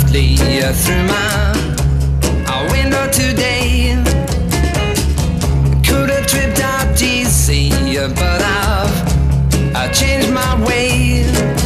softly through my window today. Could have tripped out easy, but I've changed my way.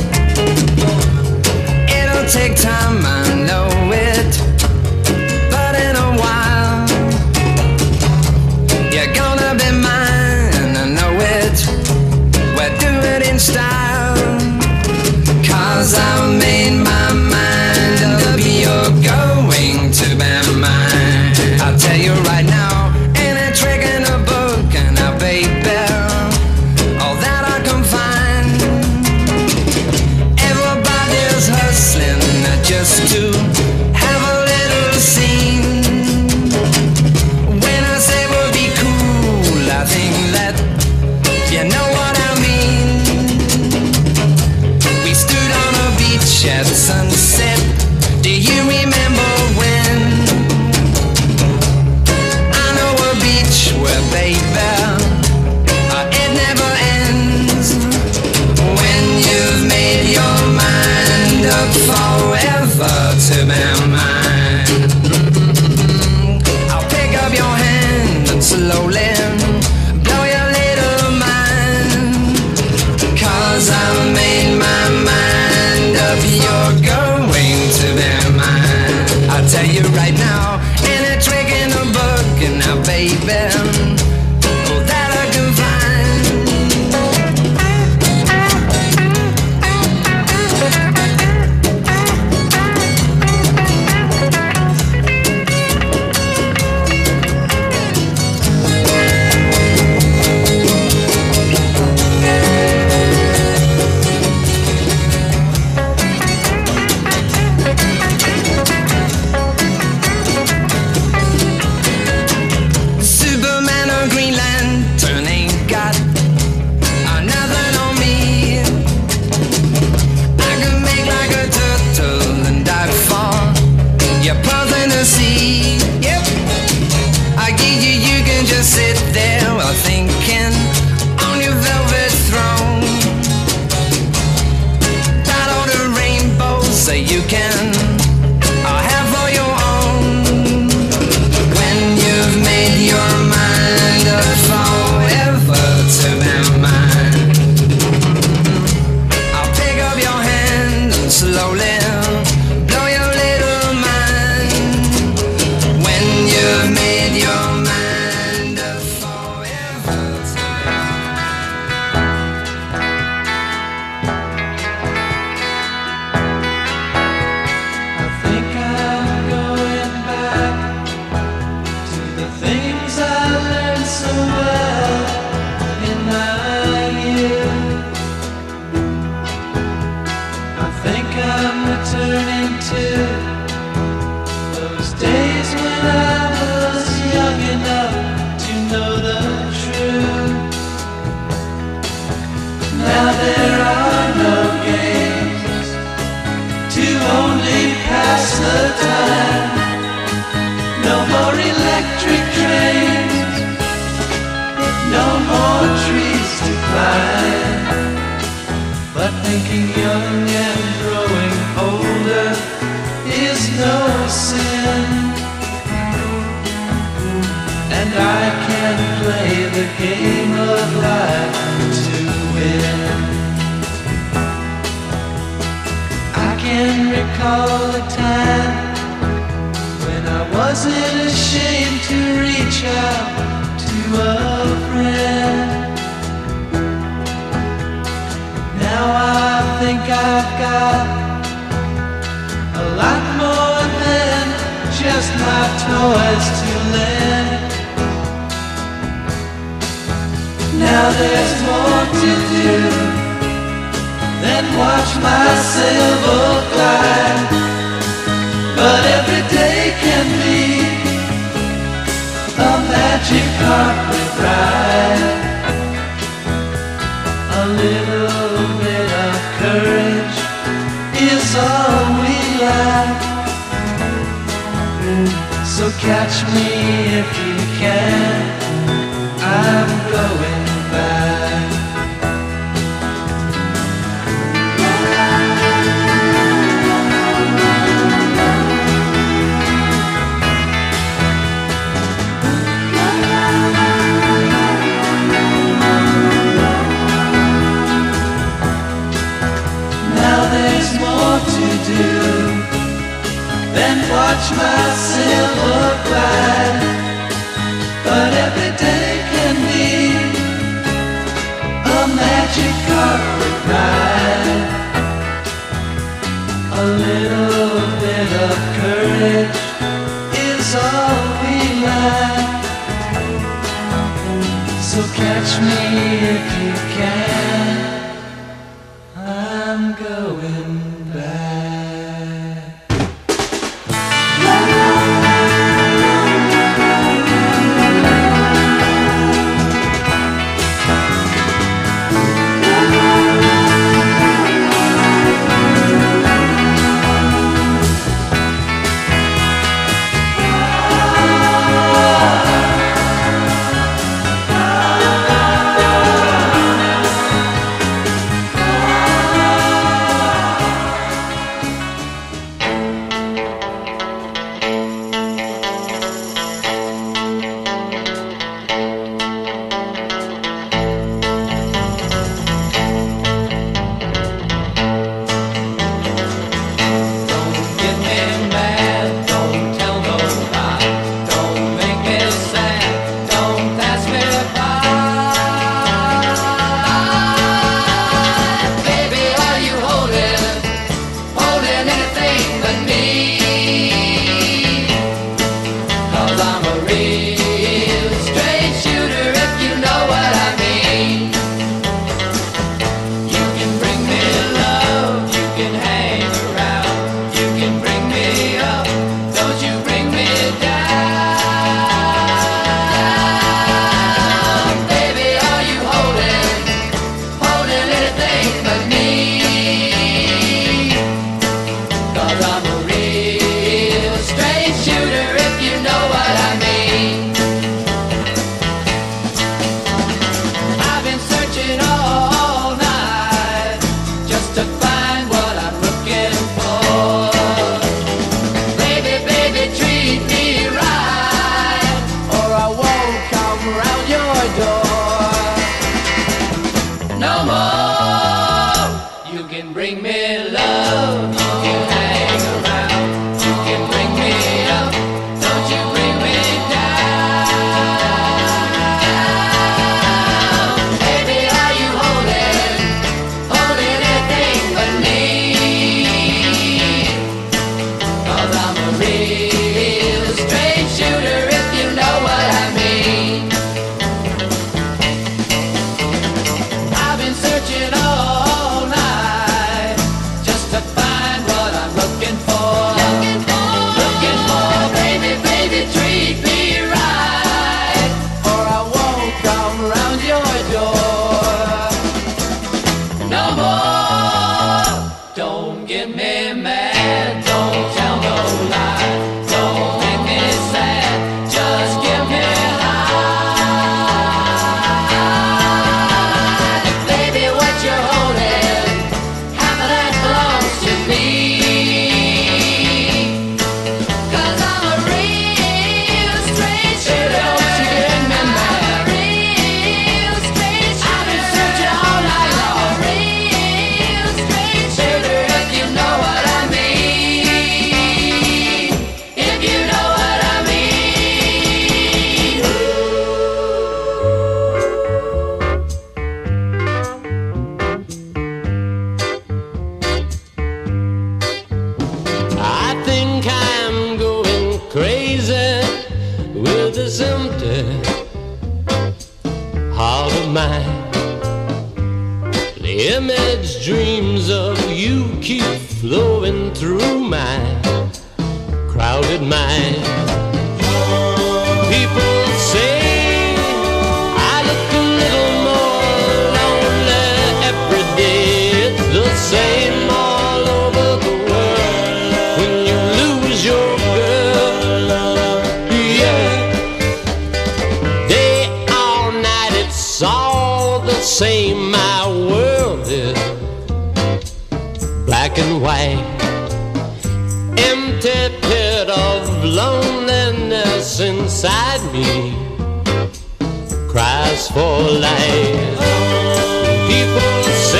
It'll take time, I know it, but in a while you're gonna be mine, I know it. We'll do it in style, 'cause I've made my mind up, you're going to be mine. I'll tell you right now, ain't a trick in a book, and now baby, all that I can find. Everybody's hustling just to have a little scene. When I say we'll be cool, I think that you know what I mean. We stood on a beach at sunset. Do you remember when? I know a beach where, baby, it never ends. When you've made your mind up forever to be mine, I'll pick up your hand and slowly blow your little mind. 'Cause I've made my mind up, you're going to be mine. I'll tell you right now, ain't a trick in a book, and now baby, all that I can find. Superman or Green Lantern ain't got nothing on me. I can make like a turtle and dive for your pearls in the sea. Yep, I give you, you can just sit there while thinking on your velvet throne. Got all the rainbows that you can have for your own. When you've made your mind up forever to be mine, I'll pick up your hand and slowly blow your little mind. When you've made your mind up forever to be I think I'm going back to the things I learned so well in my youth. I think I'm returning to those days when I was young enough to know the truth. Now there are no games to only pass the time. No more electric trains, no more trees to climb. But thinking young and growing older is no sin, and I can play the game of life to win. I can recall a time when I wasn't ashamed to reach out to a friend. Now I think I've got a lot more than just my toys to lend. Now there's more to do than watch my sailboat glide. But every day can be a magic carpet ride. A little bit of courage is all we lack. So catch me if you can, I'm going back. then watch myself glide. But every day can be a magic carpet ride. A little bit of courage is all we lack. So catch me if you can, I'm going back.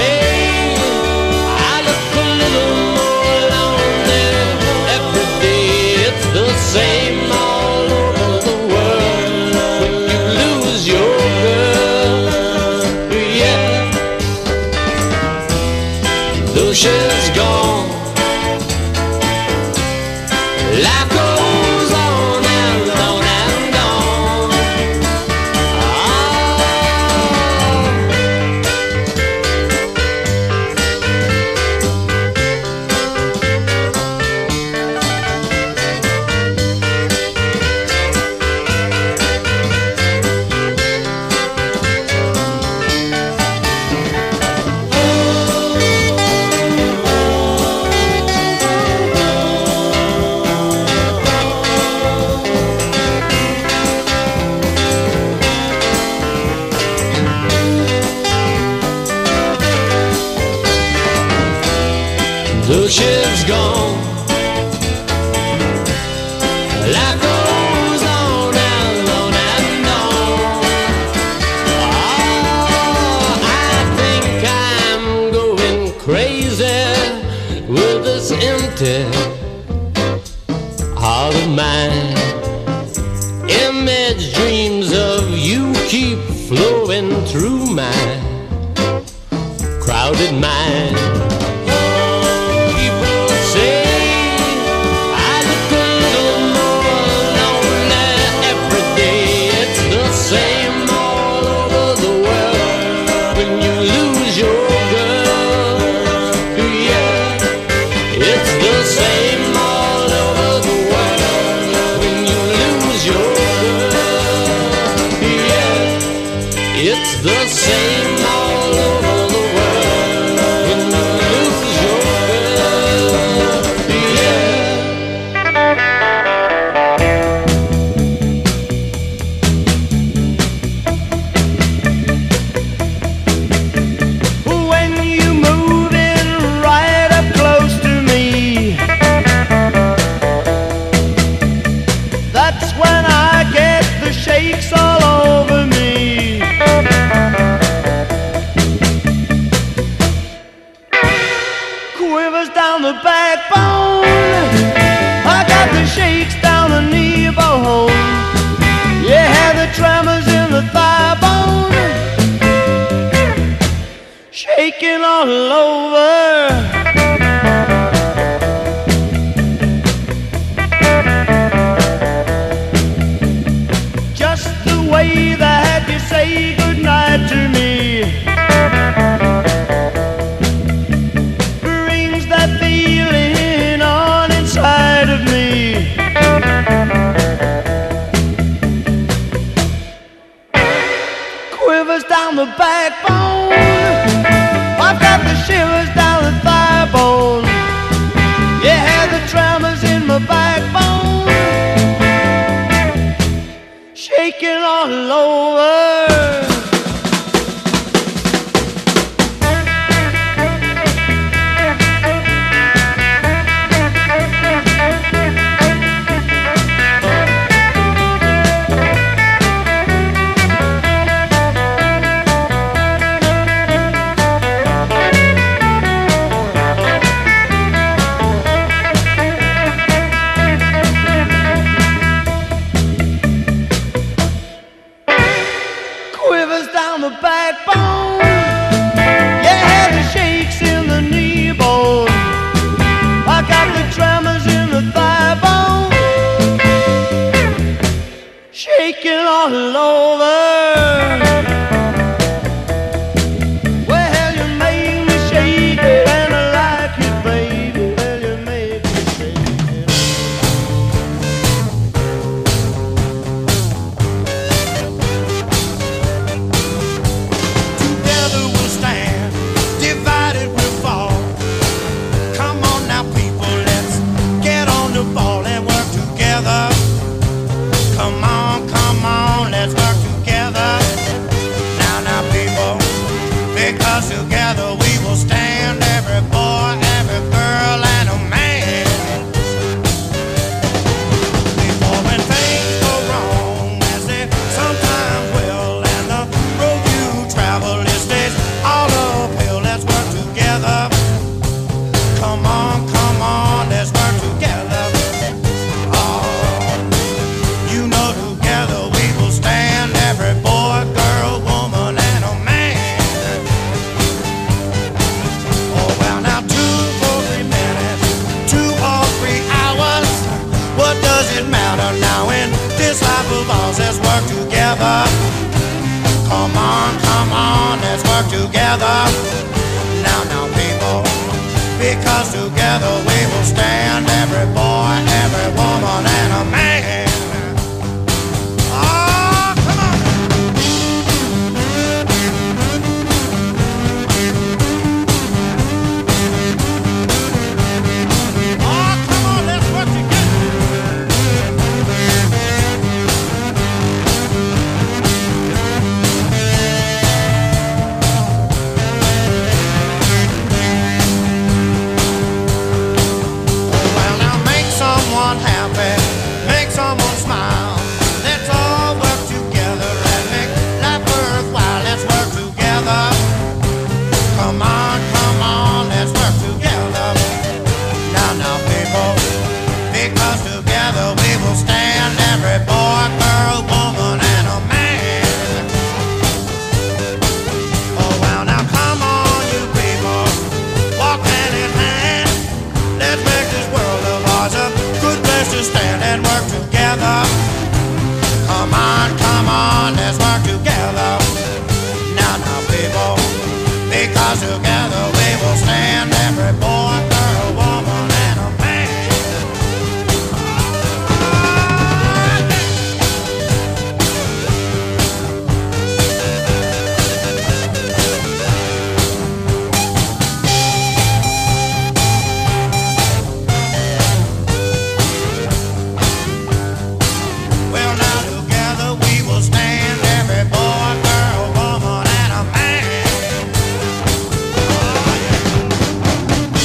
People say I look a little more lonely every day. ship's gone. Life goes on and on and on. Oh, I think I'm going crazy with this empty heart of mine. Image dreams of you keep flowing through my crowded mind. People say I look a little more lonely every day. It's the same all over the world when you lose your girl. Yeah, it's the same all over the world when you lose your girl. Yeah, it's the same all over the world when you lose your girl. Yeah. When you move in right up close to me, that's when I get the shakes all over me. Quivers down the backbone, I got the shakes down the knee bone. Yeah, the tremors in the thigh bone, shaking all over. Just the way that you say goodnight to me brings that feeling on inside of me. Quivers down the backbone, I've got the shivers down the thigh bone. Yeah, the tremors in my backbone, shaking all over. Quivers down the backbone, yeah, the shakes in the knee bone. I got the tremors in the thigh bone, shaking all over. Well, you make me shake it and I like it, baby. Well, you make me shake it. Together we'll stand, divided we'll fall. Come on now, people, let's get on the ball and work together. Come on, let's work together. Now, people, because together we will stand, every boy, every girl, and a man. Before when things go wrong, as they sometimes will, and the road you travel is days all uphill. Let's work together. Come on, let's work together. Oh, you know together we will stand, every boy, girl, woman, and a man. Oh, well, now 2 or 3 minutes, 2 or 3 hours, what does it matter now in this life of ours? Let's work together. Come on, let's work together. Now, people, because together we will stand, every boy, every woman, and a man. Oh, come on. Oh, come on, let's work together. this world of ours a good place to stand and work together. Come on, let's work together. Now, people, because together we will stand, every boy, girl, woman, and a man. Well, now together we will stand, every boy, girl, woman, and a man. Oh, yeah.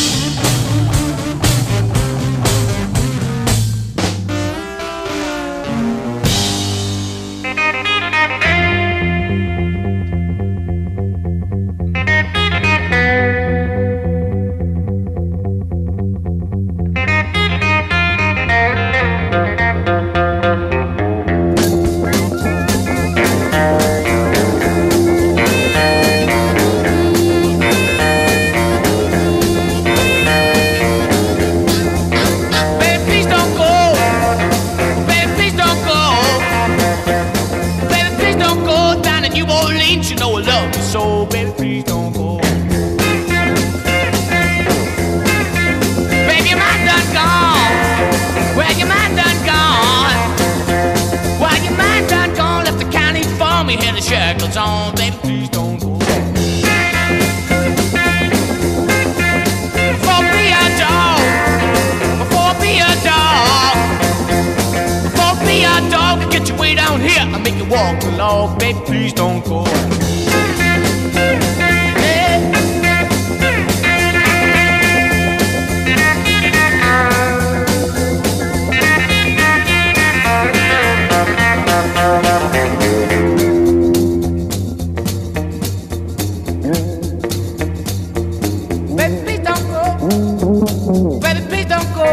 Baby, please don't go. Baby, please don't go. Baby, please don't go down in New Orleans. You know I love you so. Baby, please don't go. Baby, your mind done gone. Well, your mind done gone. Well, your mind done gone. Left the county for me. Had the shackles on. Baby, please don't go. For be a dog. For be a dog. For be a dog. Get your way down here. I make you walk the log. Baby, please don't go. Hey. Baby, please don't go. Baby, please don't go.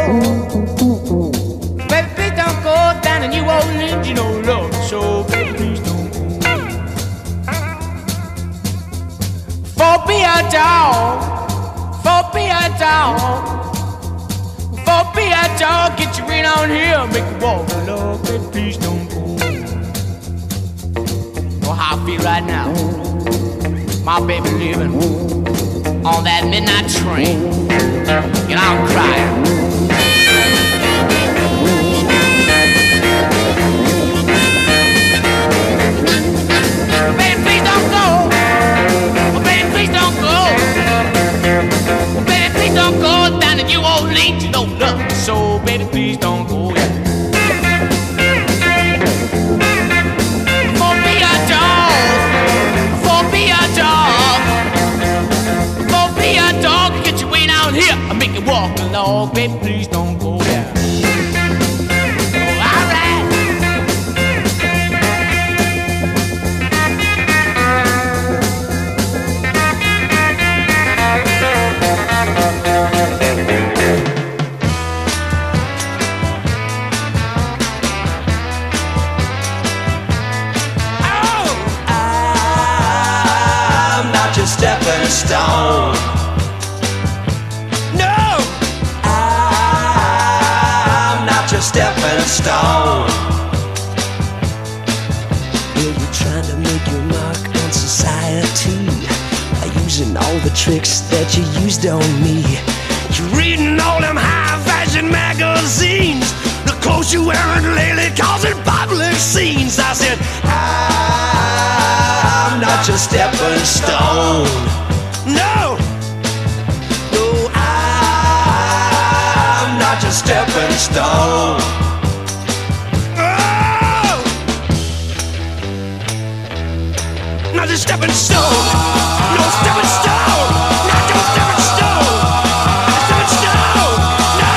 Baby, please don't go down in New Orleans. You know love me so. Baby, please don't go. For be a dog. For be a dog. For be a dog. Get your ring on here. Make you walk the love. Baby, please don't go. Know how I feel right now. My baby living on that midnight train, and I'm crying. Baby, please don't go. Baby, please don't go. Baby, please don't go down to New Orleans. You know love me so. Baby, please don't go. For be a dog. For be a dog. For be a dog. Get your way down here. I make you walk along. Baby, please don't go there. Oh, all right. I'm not your stepping stone. No, I'm not your stepping stone. Well, you're trying to make your mark on society by using all the tricks that you used on me. You're reading all them high fashion magazines, the clothes you wearing lately causing public scenes. I said, I'm not your stepping stone. no, No, I'm not your stepping stone. oh, not a stepping stone, no stepping stone, not no stepping stone, stepping stone, no.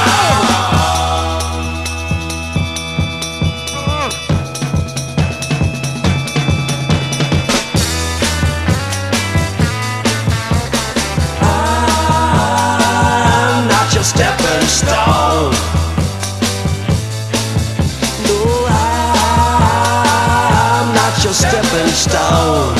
I'm not your stepping stone. No, I'm not your stepping stone.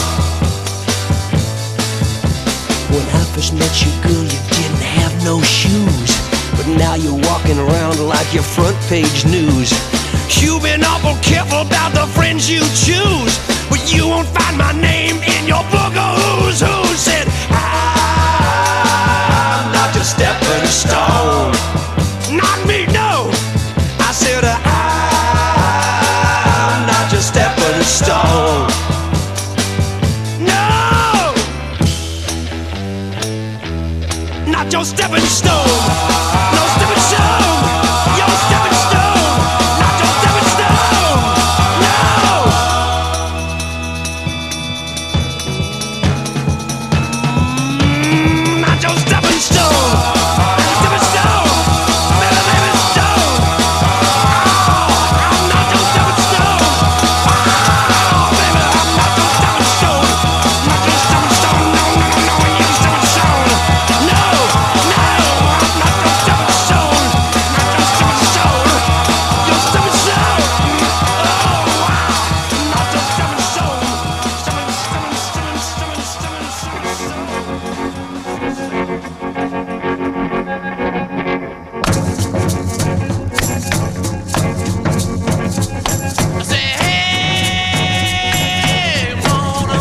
When I first met you, girl, you didn't have no shoes. but now you're walking around like your front page news. You've been awful careful about the friends you choose, but you won't find my name in your book of who's who. Said, I'm not your stepping stone. Not me, no. I said, I'm not your stepping stone. No, not your stepping stone. No stepping stone. Your stepping stone. Not your stepping stone. No. Not your stepping stone. Stepping stone. Baby, baby, stone. I'm not your stepping stone. Baby, I'm not your stepping stone. Not your stepping stone. No, no, no, no, you stepping stone. No, no, I'm not your stepping stone. Not your stepping stone. Your stepping stone. Oh, wow. Not your stepping stone. Stepping, stepping, stepping, stepping, stepping, I say, hey, wanna.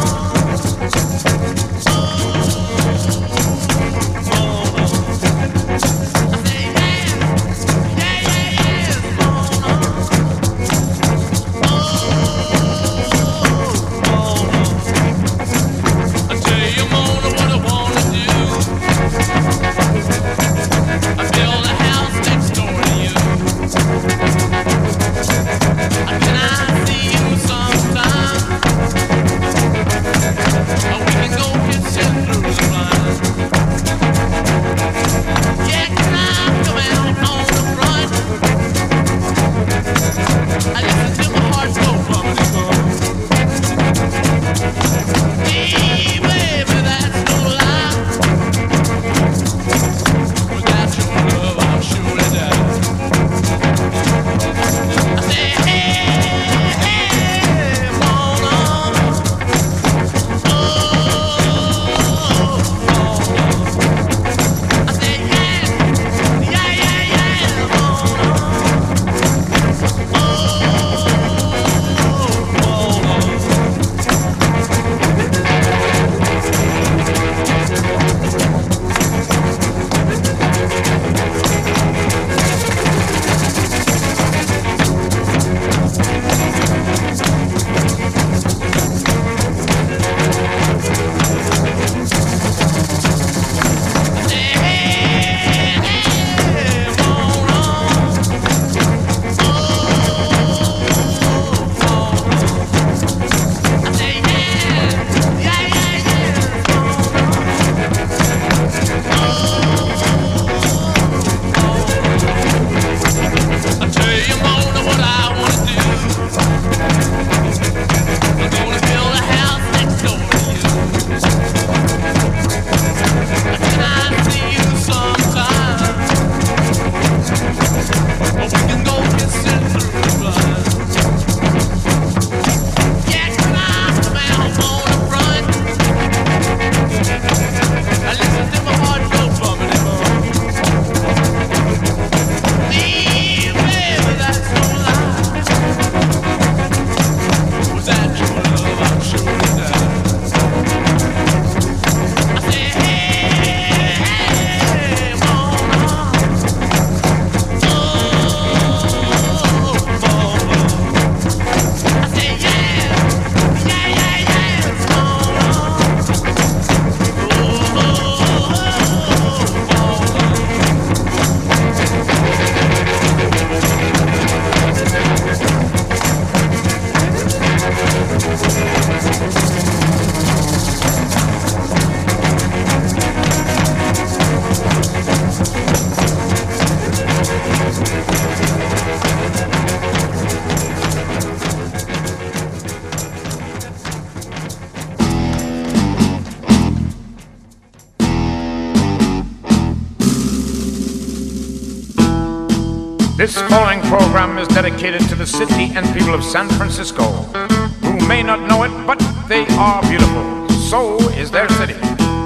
This following program is dedicated to the city and people of San Francisco, who may not know it, but they are beautiful. So is their city.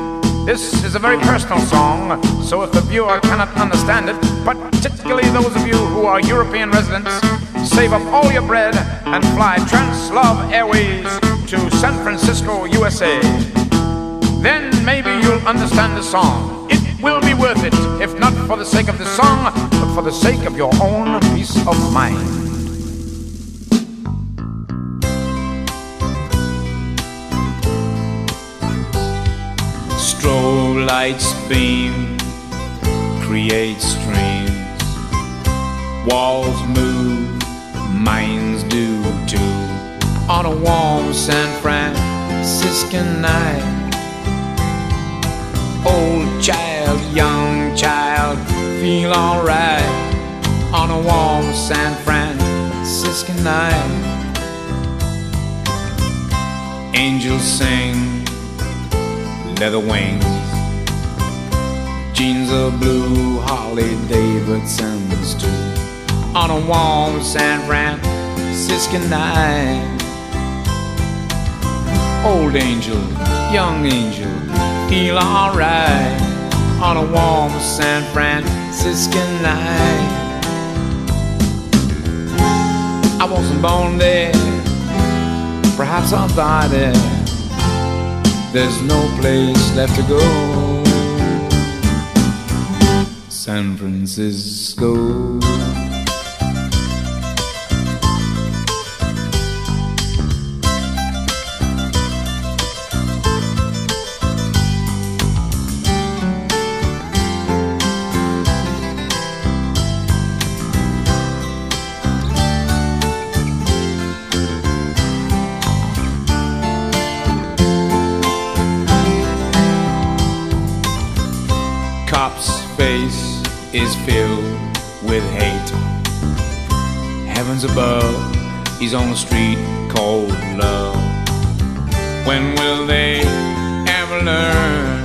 This is a very personal song, so if the viewer cannot understand it, particularly those of you who are European residents, save up all your bread and fly Translove Airways to San Francisco, USA. Then maybe you'll understand the song. It will be worth it, if not for the sake of the song, but for the sake of your own peace of mind. Strobe lights beam, create streams. Walls move, minds do too. On a warm San Francisco night, old child, young child, feel alright. On a warm San Francisco night, angels sing, leather wings, jeans of blue, Harley Davidsons too. On a warm San Francisco night, old angel, young angel, feel alright. On a warm San Francisco night, I wasn't born there, perhaps I'll die there. There's no place left to go. San Francisco. Cop's face is filled with hate. Heavens above, he's on the street called love. When will they ever learn?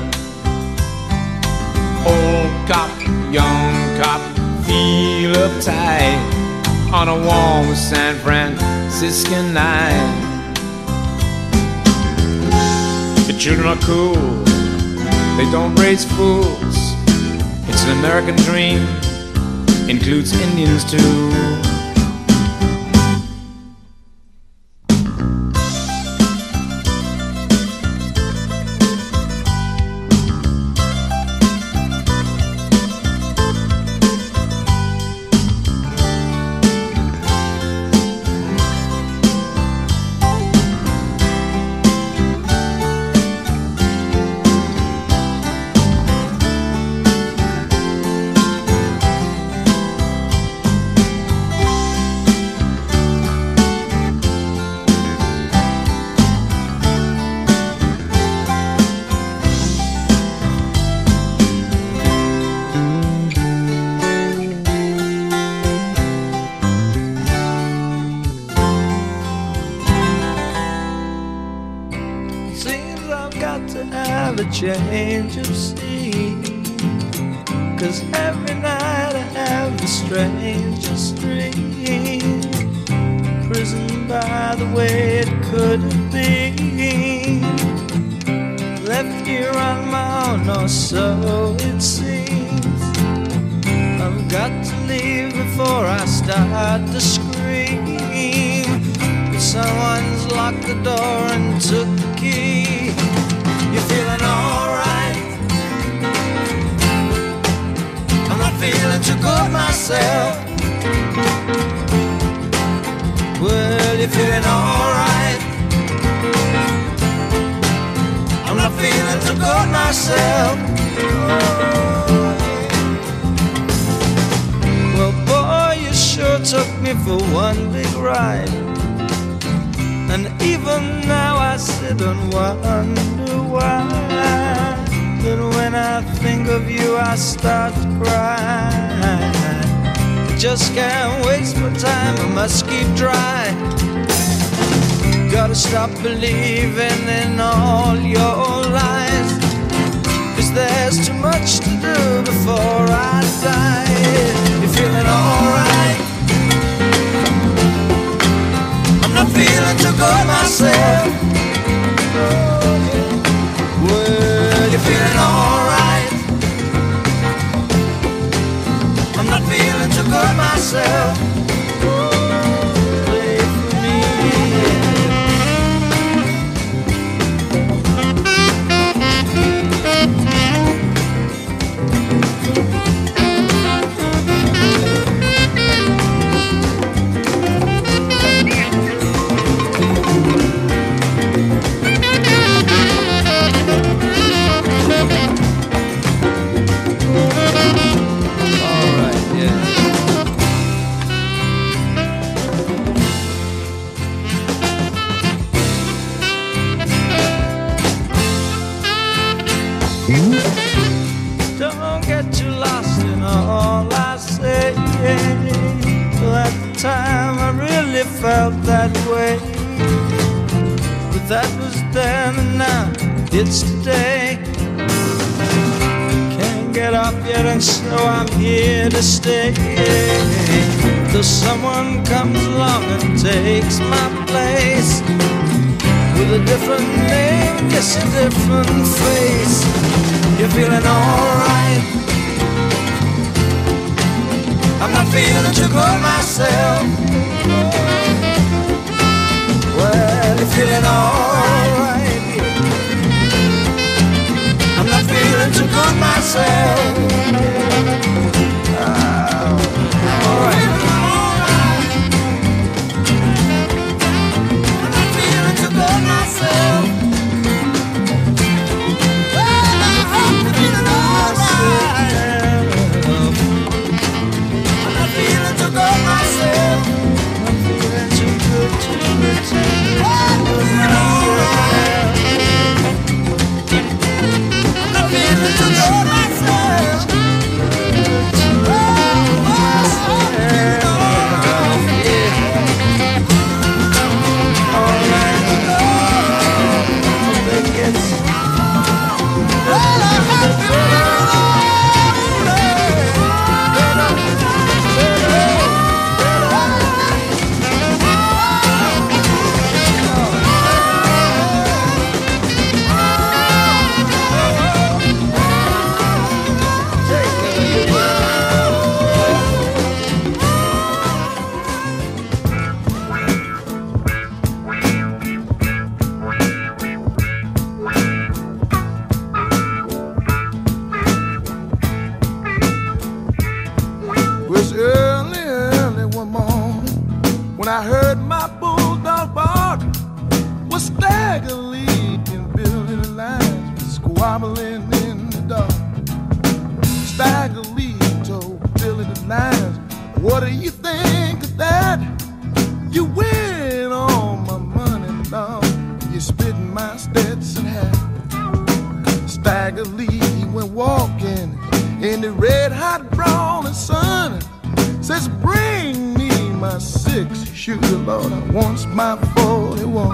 Old cop, young cop, feel uptight on a warm San Francisco night. The children are cool, they don't raise fools. It's an American dream, includes Indians too. A change of scene, 'cause every night I have the strangest dream. Imprisoned by the way it could have been, left here on my own, or so it seems. I've got to leave before I start to scream. Someone's locked the door and took the key. You feeling alright? I'm not feeling too good myself. Well, you feeling alright? I'm not feeling too good myself. Well, boy, you sure took me for one big ride. And even now I sit and wonder why. Then when I think of you I start to cry. I just can't waste my time, I must keep dry. Gotta stop believing in all your lies, 'cause there's too much to do before I die. You feeling alright? I'm feeling too good myself. Well, you feeling all myself. Play for me. Don't get too lost in all I say. At the time I really felt that way, but that was then and now it's today. Can't get up yet and so I'm here to stay, till someone comes along and takes my place, with a different name, yes, a different face. You're feeling alright. I'm not feeling too good myself. Well, you're feeling alright. I'm not feeling too good myself. Alright. I'm not feeling too good myself. What do you think of that? You win all my money now. You spit in my Stetson hat. Stagger Lee went walking in the red hot brown and sun. Says, bring me my 6-shooter, Lord, I wants my 41.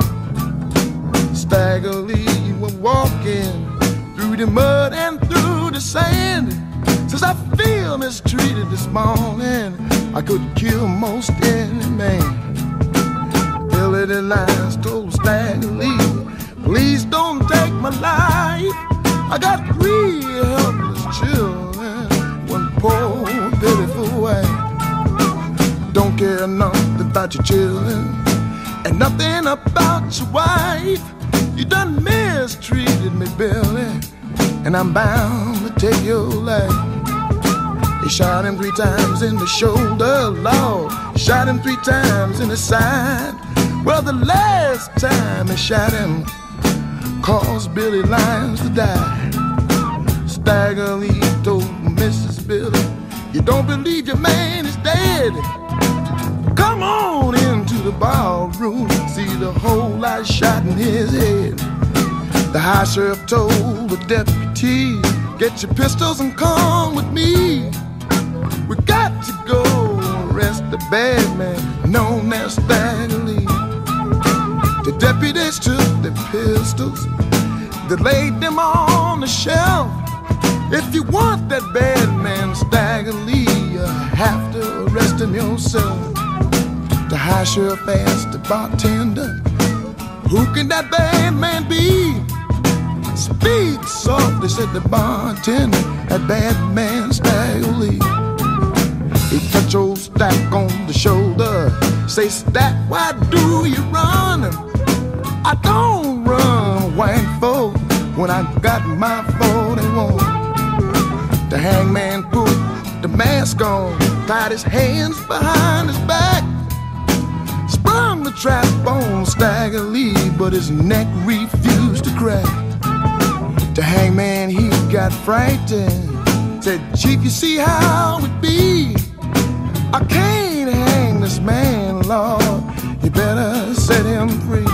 Stagger Lee went walking through the mud and through the sand. Says, I feel mistreated this morning. I could kill most any man. Billy the Lions told Stagger Lee, please don't take my life. I got 3 helpless children, 1 poor pitiful wife. Don't care nothing about your children and nothing about your wife. You done mistreated me, Billy, and I'm bound to take your life. They shot him 3 times in the shoulder, Lord. Shot him 3 times in the side. Well, the last time they shot him caused Billy Lyons to die. Stagger Lee told Mrs. Billy, you don't believe your man is dead? Come on into the ballroom, see the hole I shot in his head. The high sheriff told the deputy, get your pistols and come with me. We got to go arrest the bad man known as Stagger Lee. The deputies took the pistols, they laid them on the shelf. If you want that bad man Stagger Lee, you have to arrest him yourself. The high sheriff asked the bartender, who can that bad man be? Speak softly, said the bartender, that bad man Stagger Lee. He touch old Stack on the shoulder. Say, Stack, why do you run? I don't run, white folk, when I got my 41. The hangman put the mask on, tied his hands behind his back, sprung the trap on Stagger Lee, but his neck refused to crack. The hangman, he got frightened, said, Chief, you see how it be? I can't hang this man, Lord, you better set him free.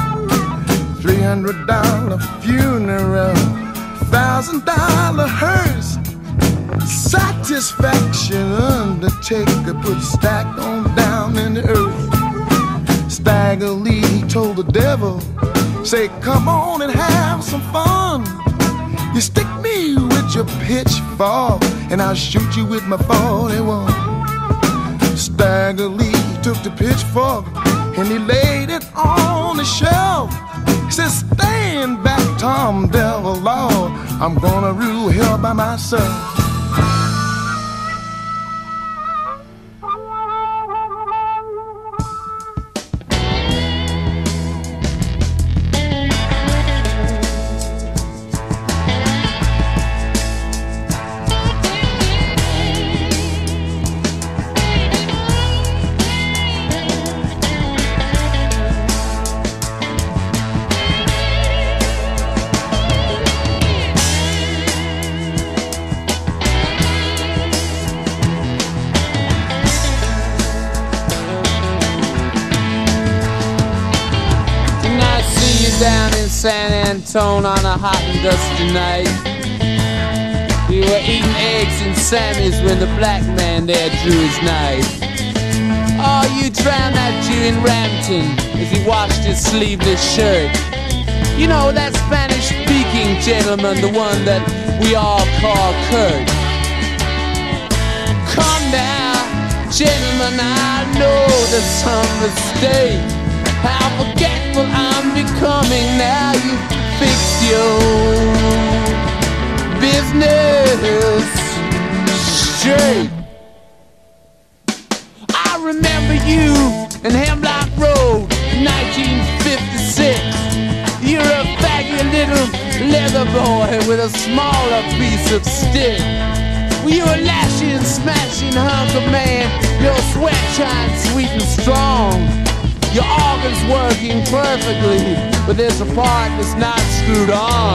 $300 funeral, $1,000 hearse, satisfaction undertaker put Stack on down in the earth. Stagger Lee told the devil, say, come on and have some fun. You stick me with your pitchfork and I'll shoot you with my 41. Stagger Lee took the pitchfork and he laid it on the shelf. He said, stand back, Tom Devil, Lord, I'm gonna rule hell by myself. Down in San Antone on a hot and dusty night, we were eating eggs and Sammys when the black man there drew his knife. Oh, you drowned that Jew in Rampton as he washed his sleeveless shirt. You know, that Spanish-speaking gentleman, the one that we all call Kurt. Come now, gentlemen, I know there's some mistake. How forgetful I'm becoming now you fix your business straight. I remember you in Hemlock Road in 1956. You're a faggy little leather boy with a smaller piece of stick. You were lashing and smashing hunk of man, your sweat shines sweet and strong. Your organ's working perfectly, but there's a part that's not screwed on.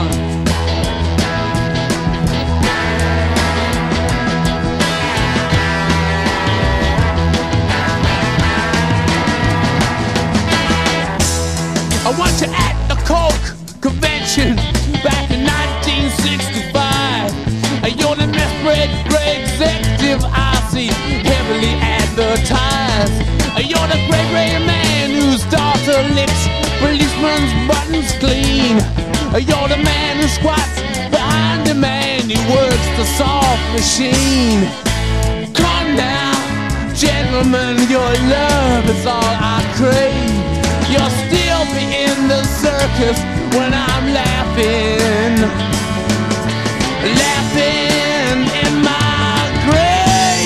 I want you at the Coke convention back in 1965. You're the misbred executive I see heavily advertised. You're the gray man whose daughter licks policeman's buttons clean. You're the man who squats behind the man who works the soft machine. Come now, gentlemen, your love is all I crave. You'll still be in the circus when I'm laughing, laughing in my grave.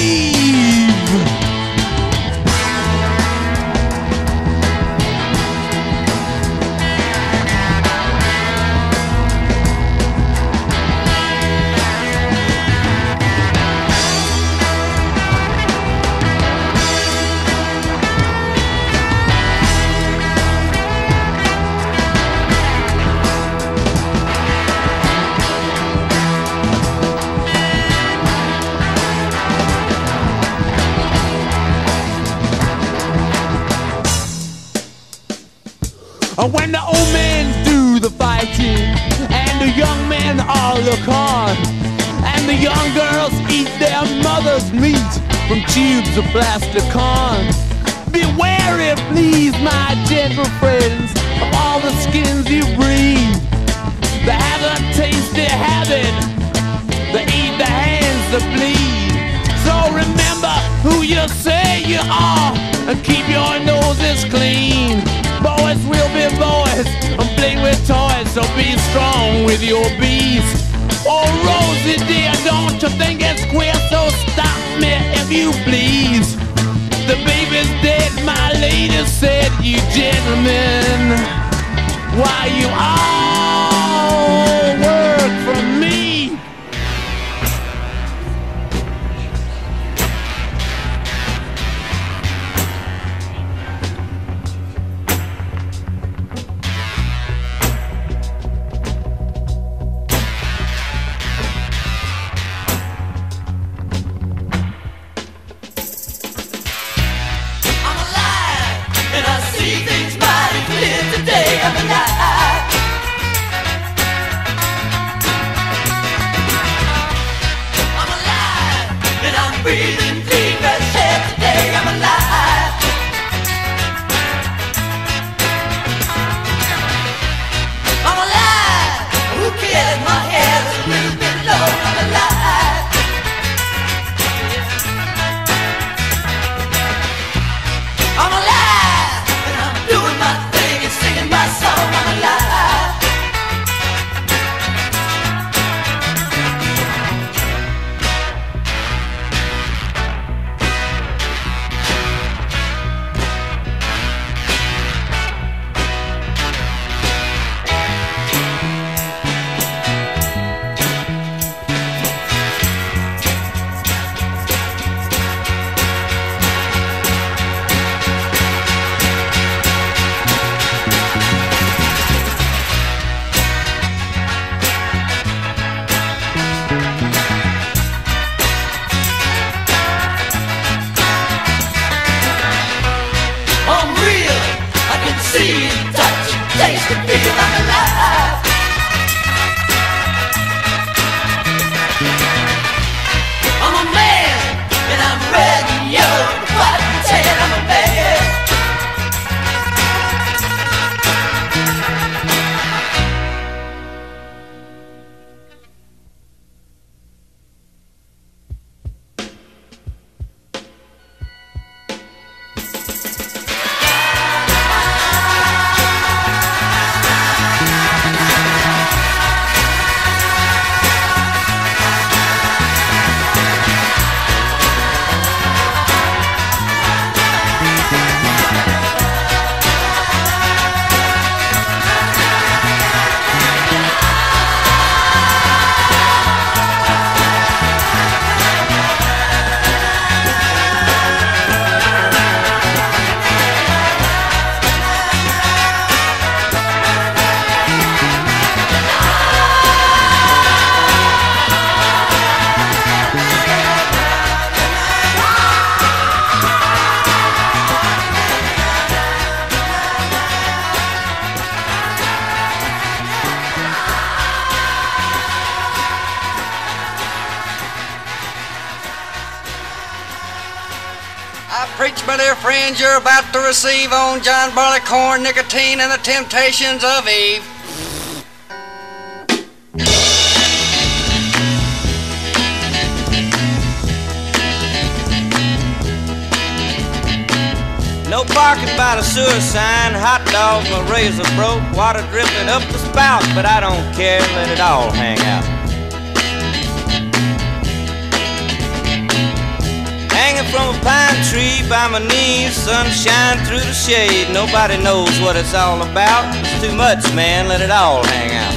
When the old men do the fighting and the young men all look on, and the young girls eat their mother's meat from tubes of plastic corn. Be wary, please, my gentle friends, of all the skins you breathe. They have a tasty habit, they eat the hands that bleed. So remember who you say you are and keep your noses clean. Boys will be boys and play with toys, so be strong with your beast. Oh, Rosie dear, don't you think it's queer? So stop me if you please. The baby's dead, my lady said, you gentlemen, why you all work for me? Breathing deep as air today, I'm alive. I'm alive. Who cares? My hair's a little bit low. I'm alive. I'm alive, and I'm doing my thing and singing my song. I'm alive. See, touch, taste, and feel I'm alive. I'm a man, and I'm red and yellow, white and tan. I'm a man. I preach, my dear friends, you're about to receive on John Barleycorn, Nicotine, and the Temptations of Eve. No parking by the sewer sign, hot dogs, my razor broke, water dripping up the spout, but I don't care, let it all hang out. Hanging from a pine tree by my knees, sunshine through the shade, nobody knows what it's all about, it's too much, man, let it all hang out.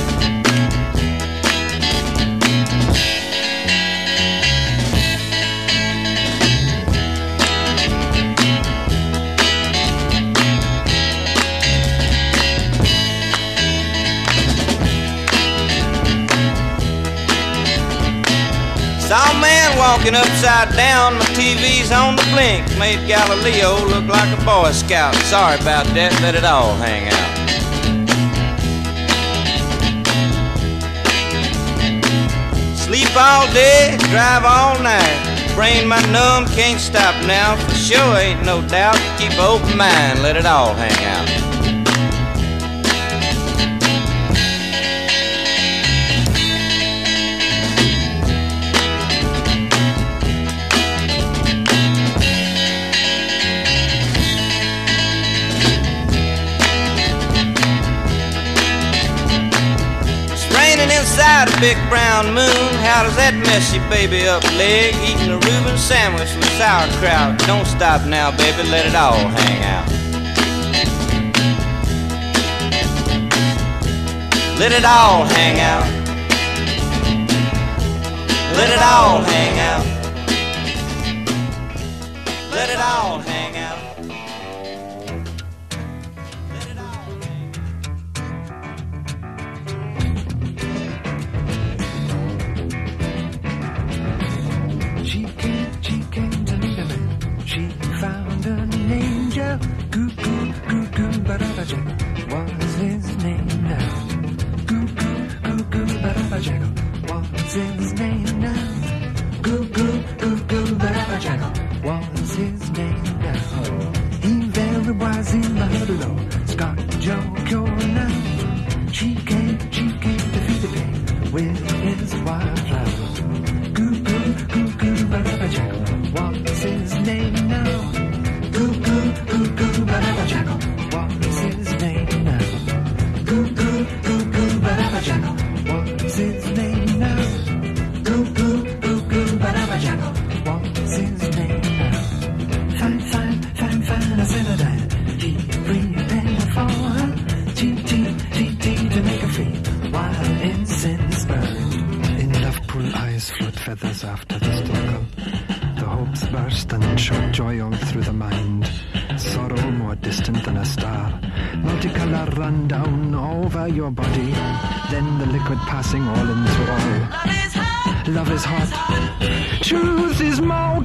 Saw a man walking upside down, my TV's on the blink, made Galileo look like a Boy Scout. Sorry about that, let it all hang out. Sleep all day, drive all night, brain my numb, can't stop now, for sure ain't no doubt, keep an open mind, let it all hang out. Inside big brown moon, how does that mess your baby up leg? Eating a Reuben sandwich with sauerkraut. Don't stop now, baby, let it all hang out. Let it all hang out. Let it all hang out. Let it all hang out. Let it all hang out. She came to meet a man. She found an angel. Goo goo goo goo, ba-da-ba jack was his name now. Goo goo goo goo, ba-da-ba jack was his name now. Goo goo goo goo, ba-da-ba jack was his name now. He very wise in the huddle, Scott Joe Cure now. She came to feed the pain with his wildflower. Goo goo goo goo, ba-da-ba jack was his name now. Goo goo goo goo, ba-da-ba jack was his name now. Goo goo goo goo, ba-da-ba jack was his name now. Goo goo goo goo, ba-da-ba jack was his name now. Fine, fine, fine, fine, I said that he prepared for her. Tea to make her free while incense burned. In love-pool eyes float feathers after the struggle. The hopes burst and shot joy all through the mind. Sorrow more distant than a star. Multicolor run down over your body. Then the liquid passing all into all. Love is hot. Truth is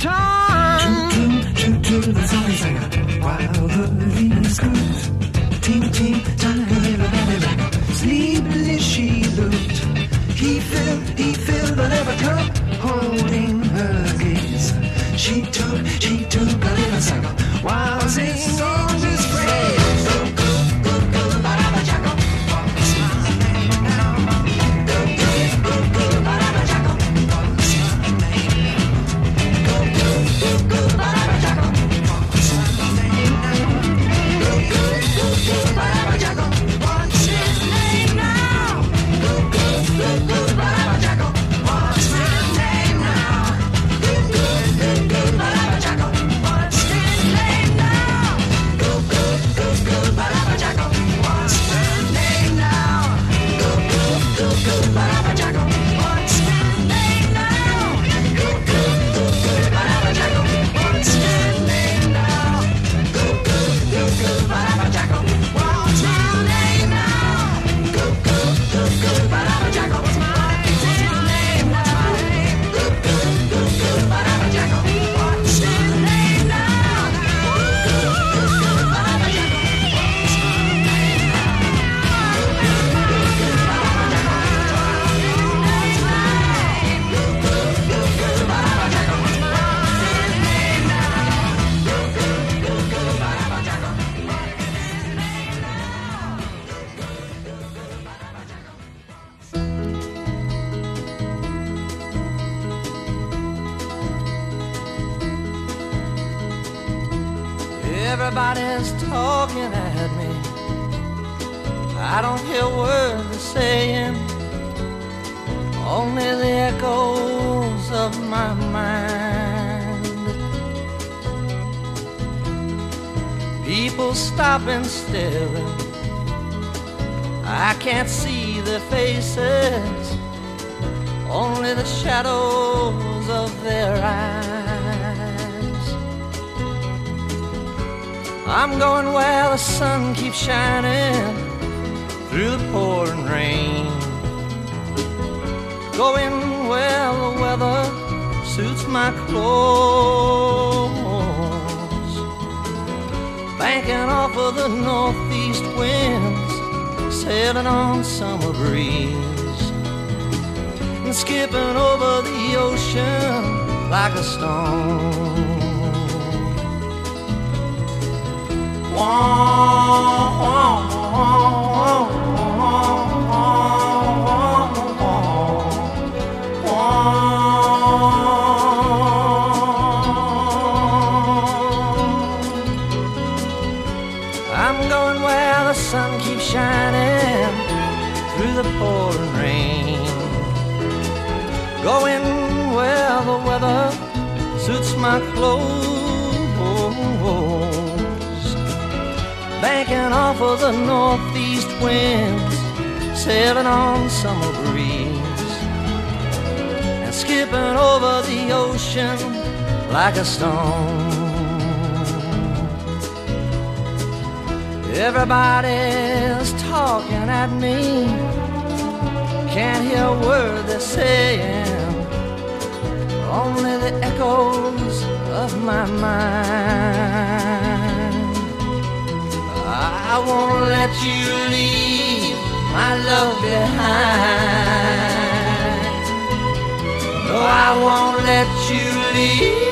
molten. True, the zombie singer. While the leaves good. Teeny, tiny little baby. Sleepily she looked. He filled the never cup, holding her gaze. She took a little suckle while singing songs his praise. Go, go, go, go, ba-da-ba jackal. What's my name now? Go, go, go, go, ba-da-ba jackal. What's my name now? Go, go, go, go, ba-da-ba jackal. What's my name now? Go, go, go, go, ba-da-ba jackal. What's his name now? Go, go, go, go, ba-da-ba jackal. What's my name now? Go, go, go, go, ba-da-ba jackal. What's his name now? Go, go, go, go, ba-da-ba jackal. What's my name now? Go, go, go, go, ba-da-ba jackal. What's my name now? Go, go, go, go, ba-da-ba jackal. What's my name now? Go, go, go, go, ba-da-ba jackal. What's my name now? Go, go, go, go, ba-da-ba jackal. What's my name now? Go, go, go, go, ba-da-ba jackal. What's his name now? Go, go, go, go, ba-da-ba jackal. What's my name now? Go, go, go, go, ba-da-ba jackal. What's my name? Go, go, go, go, ba-da-ba jackal. What's my name now? Go, go, go, go, ba-da-ba jackal. What's his name now? Go, go, go, go, ba-da-ba jackal. Everybody's talking at me. I don't hear words they're saying, only the echoes of my mind. People stopping, staring. I can't see their faces, only the shadows of their eyes. I'm going where the sun keeps shining through the pouring rain. Going where the weather suits my clothes. Banking off of the northeast winds, sailing on summer breeze, and skipping over the ocean like a stone. I'm going where the sun keeps shining through the pouring rain. going where the weather suits my clothes, banking off of the northeast winds, sailing on summer breeze, and skipping over the ocean like a stone. Everybody's talking at me, can't hear a word they're saying, only the echoes of my mind. I won't let you leave my love behind. No, I won't let you leave